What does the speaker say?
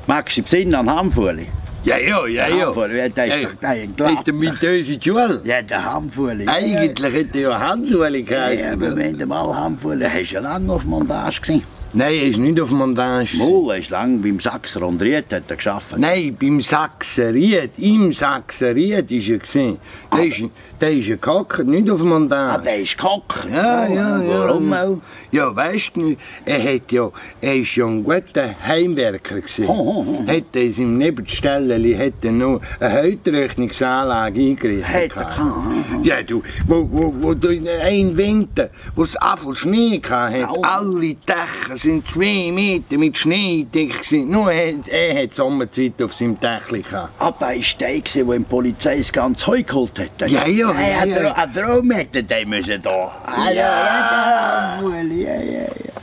Magst du im Sinn an Hamfuli? Ja, ja. Hamfuli, ja, der ist doch ein Glatt. Hätte mit uns in die Schule? Ja, der Hamfuli. Eigentlich hätte ja Hansuli geheißen. Ja, aber wenn du mal Hamfuli hast, du ja lange auf Montage gewesen. Nein, er ist nicht auf Montage. Mal, er ist lange beim Sachser und Ried hat er gearbeitet. Nein, beim Sachsenried, im Sachsenried war er gesehen. Der ist gehockt, nicht auf Montage. Ah, der ist gehockt? Ja. Warum auch? Ja, weißt du, er ist ja ein guter Heimwerker gewesen. Hat in seinem Nebenstelleli noch eine Heutrechnungsanlage eingerichtet. Ja, du, wo du in einem Winter, wo es Apfel Schnee hatte, alle Dächer sind 2 Meter mit Schnee dick gewesen. Nur er hat Sommerzeit auf seinem Dächli gehabt. Ah, da war der, der die Polizei das ganze Heu geholt hat. Ja. Ein Traum hätte der müssen da. Ja.